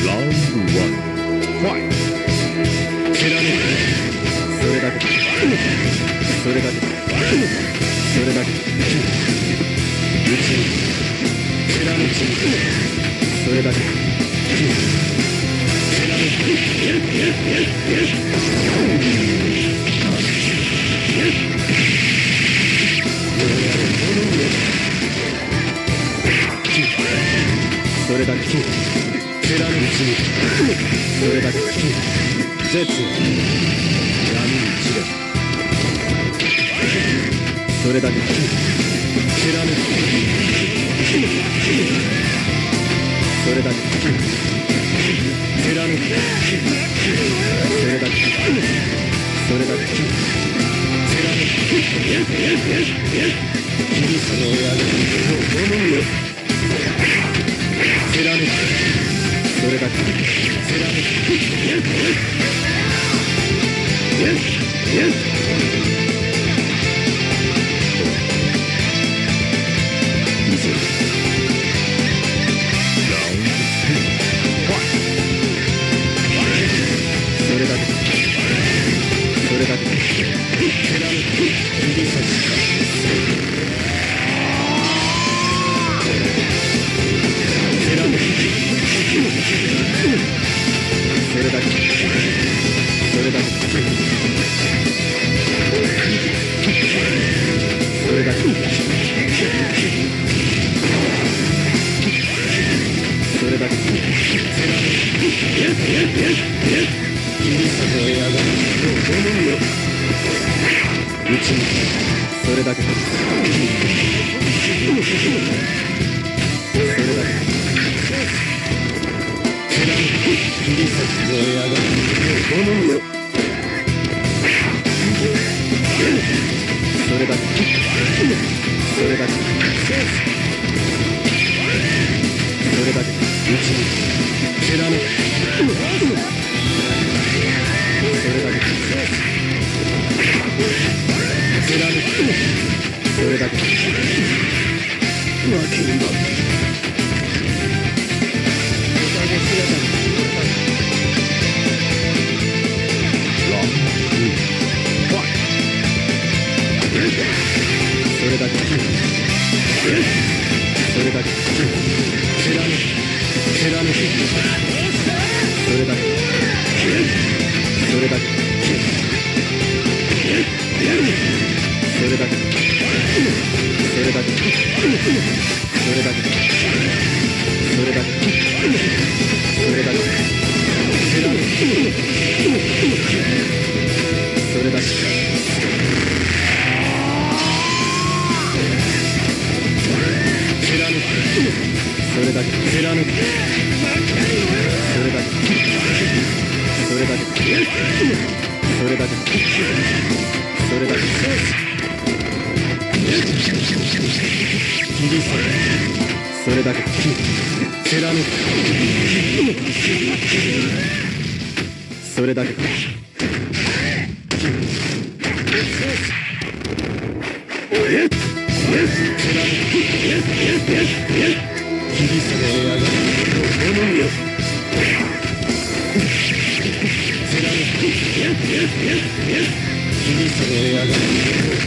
ラウンド1ファイト。それだけ、それだけ、それだけ、打ち抜く、それだけ、それだけ、それだけ、絶闇に散れ、それだけ、それだけ、それだけ、それだけ、キリストの親が好むよ。それだけ、以上。それだけ、それだけ、指差し、それだけ、それだけ、それだけ、それだけ、キリストの親が好むよ。打ち抜く、それだけ、それだけ、キリストの親が好むよ。それだけ、それだけ、それだけ、打ち抜く、貫く、それだけ、貫く、それだけ、負けんばそれだけ、それだけ、貫く、貫く、それだけ、それだけ、それだけ、それだけ、それだけ、それだけ、それだけ、貫く、それだけ、それだけ、貫く、それだけ、それだけ、それだけ、それだけ、キリスト、それだけ、貫く、それだけ、キリストの親が好むよ。キリストの親が